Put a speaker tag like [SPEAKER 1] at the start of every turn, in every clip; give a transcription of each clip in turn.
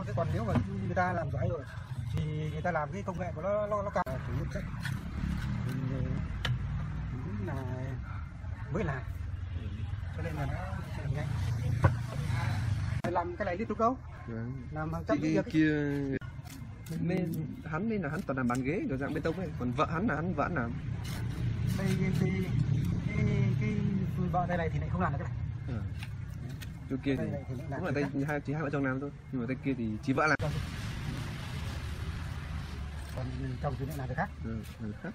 [SPEAKER 1] Thế còn nếu mà người ta làm giỏi rồi thì người ta làm cái công nghệ của nó cao, sử dụng chất thì cũng là mới làm, cho nên là nó sẽ làm nhanh. Làm cái này liên tục đâu? Làm hàng trăm cái
[SPEAKER 2] kia nên hắn nên là hắn toàn làm bàn ghế kiểu dạng bê tông ấy, còn vợ hắn là vợ làm.
[SPEAKER 1] Đây cái vợ đây này thì lại không làm được cái này.
[SPEAKER 2] Chỗ kia thì cũng là tay chỉ hai vợ chồng làm thôi, nhưng mà tay kia thì chỉ vợ làm.
[SPEAKER 1] Còn chồng thì lại làm việc khác.
[SPEAKER 2] Làm khác.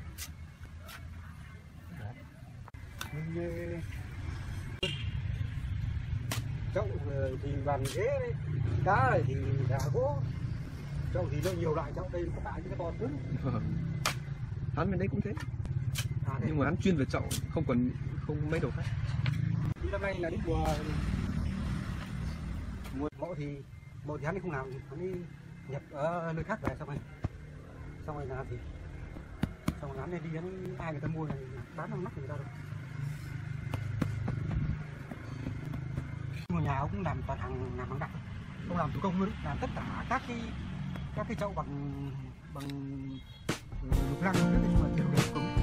[SPEAKER 1] Chậu thì bàn ghế đấy, đá này thì đá gỗ, chậu thì nó nhiều loại chậu, đây có cả những cái to cứng.
[SPEAKER 2] Hắn bên đấy cũng thế, nhưng mà hắn chuyên về chậu, không mấy đồ khác.
[SPEAKER 1] Năm nay là đến mùa mộ thì hắn ấy không làm, hắn ấy nhập ở nơi khác về, xong rồi làm thì xong rồi hắn ấy đi, ai người ta mua này bán nó mắc người ta đâu. Ngôi nhà ông cũng làm toàn làm bằng đặc, ông làm thủ công luôn, làm tất cả các cái chậu bằng lục lăng, nhưng mà đều thủ công.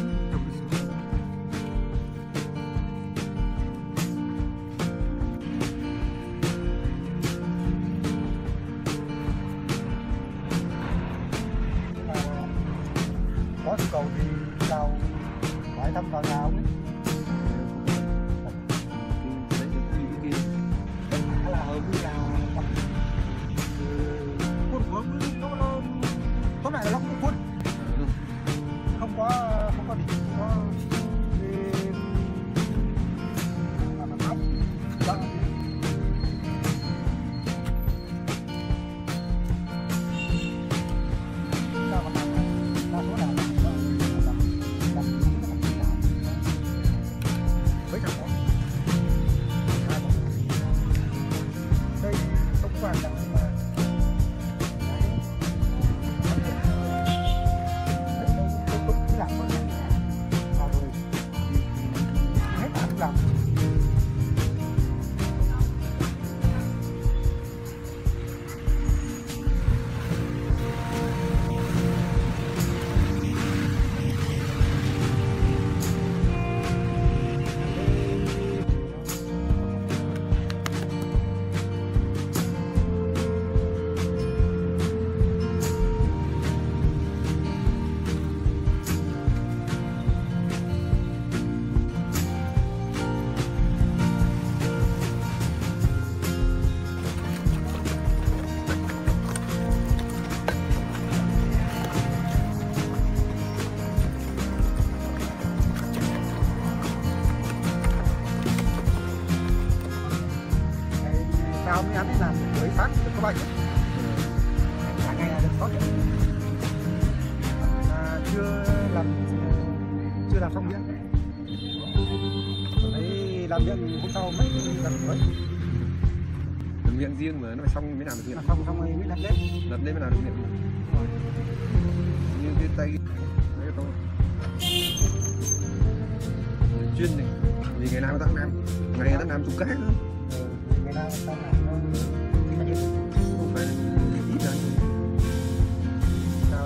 [SPEAKER 1] Có nhu cầu thì vào hỏi thăm vào nhà ông ấy. Là hầu như là khuôn của nó tóm lại là nó cũng khuôn, không có gì, không có mặt nóng đó. Sao mới hắn làm buổi sáng được có bao nhiêu? Cả ngày là được 6 tiếng. Chưa làm xong miệng. Đấy, làm miệng hôm sau mấy lần mới.
[SPEAKER 2] Làm miệng riêng mà nó phải xong mới làm được miệng.
[SPEAKER 1] Xong rồi mới đặt lên.
[SPEAKER 2] Đặt lên mới làm được miệng. Như cái tay đấy thôi. Chuyên này. Vì ngày nào người ta cũng làm. Ngày người ta làm chục cái nữa.
[SPEAKER 1] Ngày nào người ta làm
[SPEAKER 2] không phải ít đâu. Sao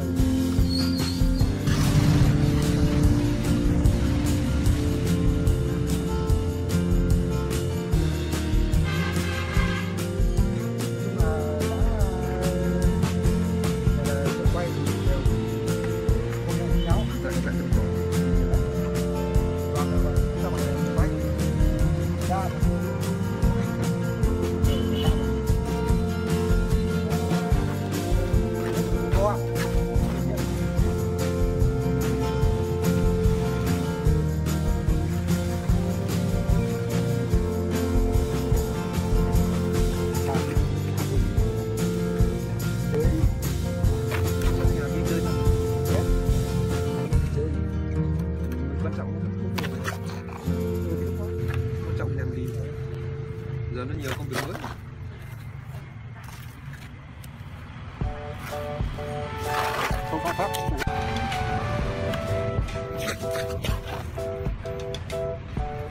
[SPEAKER 2] giờ nó nhiều công việc mới.
[SPEAKER 1] Không có pháp.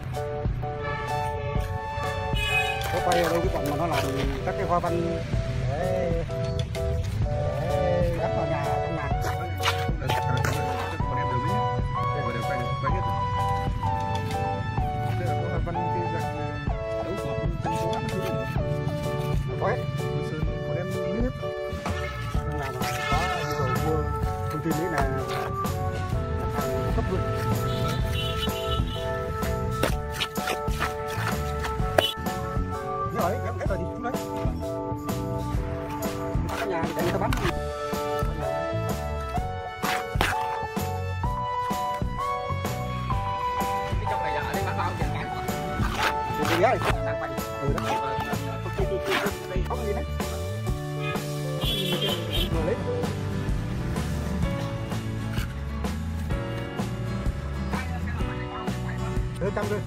[SPEAKER 1] Có quay ở đâu cái bọn mà nó làm các cái hoa văn để gắn vào nhà trong nhà.
[SPEAKER 2] Còn em được nhé. Và đều quay được quay hết rồi. Tức là có văn cái dạng đấu của chân số ăn thứ
[SPEAKER 1] Có hết.
[SPEAKER 2] sơn còn em biết hết.
[SPEAKER 1] Trong nhà mà có nhu cầu mua thông tin đấy là hàng cấp luôn. Rồi, ghép rồi thì chúng đấy. Các nhà để người ta bắn.
[SPEAKER 3] Cái trong này là ở đây bán bao tiền bán quá.
[SPEAKER 1] Thì đấy.
[SPEAKER 3] Đang quay.
[SPEAKER 1] Ừ đó. Có gì đấy. Vừa lấy. Đưa trăm thôi.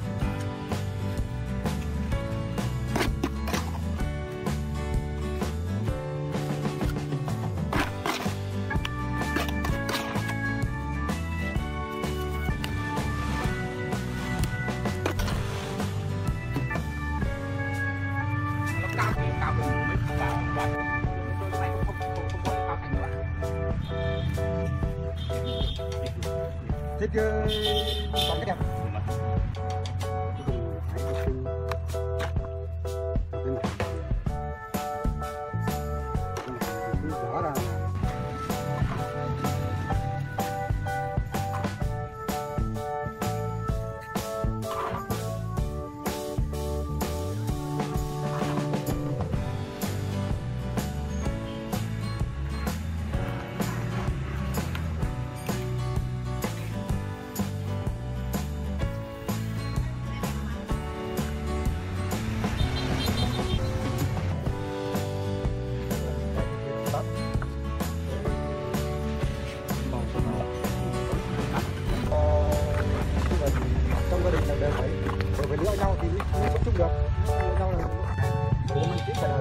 [SPEAKER 3] Cao thì cao hơn mấy và cái này cũng không có cao thành nữa.
[SPEAKER 1] Thích còn cái đẹp. Đó là trong gia đình là đều phải lựa nhau thì mới sống chung được. Lựa nhau là để mang tiếng cả đời.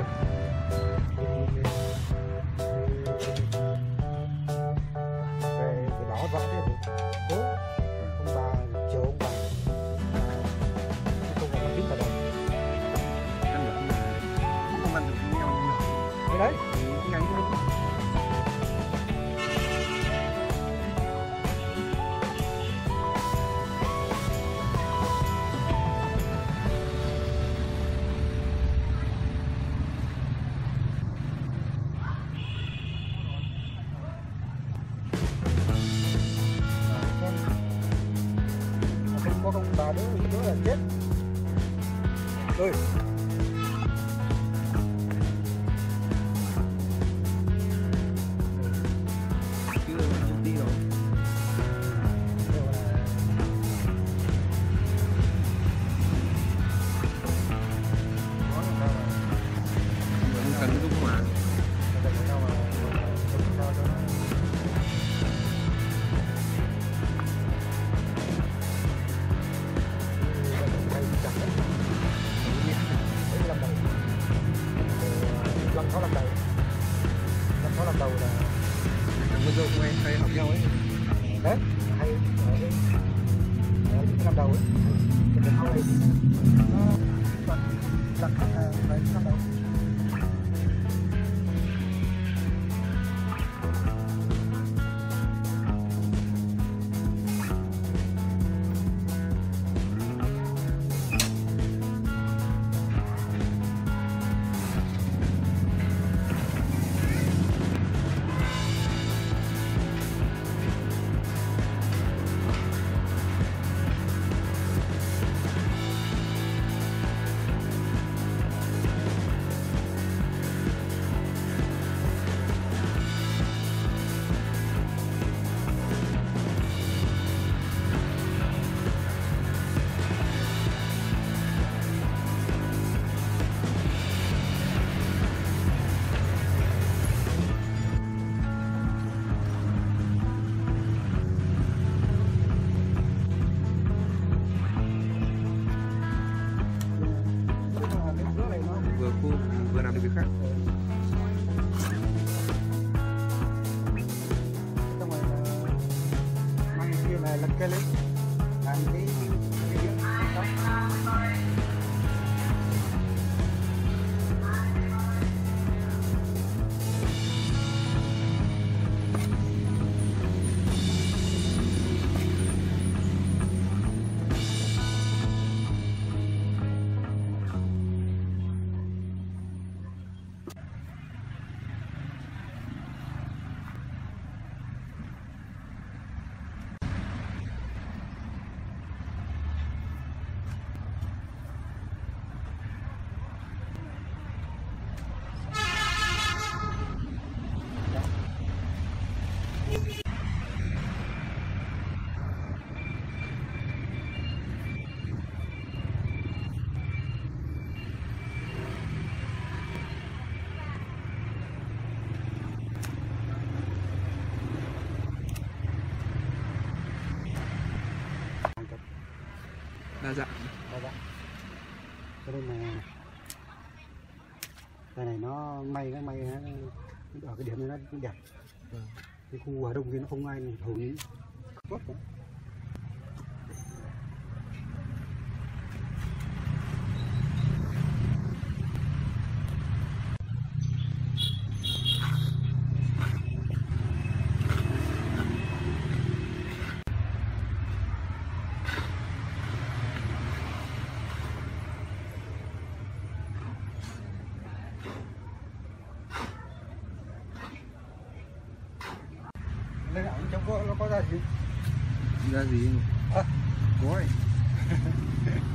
[SPEAKER 1] Về bảo vợ thế bố ông bà chiều ông bà không phải tiếng cả đời.
[SPEAKER 2] Căn bản là không ăn được với nhau nhiều.
[SPEAKER 1] Đấy.
[SPEAKER 2] Ngay thôi.
[SPEAKER 1] Không có ông bà đứa là chết. Rồi.
[SPEAKER 2] Chưa công ty rồi. Cần cái dung hòa.
[SPEAKER 1] Lần sau làm đầu là
[SPEAKER 2] Bây giờ chúng em hay học nhau ấy.
[SPEAKER 1] đấy hay ở những năm đầu ấy cái sau này nó đặt khách này năm đầu.
[SPEAKER 2] Vừa làm được việc khác.
[SPEAKER 1] Xong rồi mang kia là lật cây lên làm cái điện đó.
[SPEAKER 2] dạng.
[SPEAKER 1] Đa dạng. Cho nên là cái này nó may ở cái điểm này nó đẹp. Cái khu Hà Đông thì nó không ai hầu như tốt cả. Lên ổng trong nó có ra gì?
[SPEAKER 2] Ra gì?
[SPEAKER 1] À,
[SPEAKER 2] Có ấy.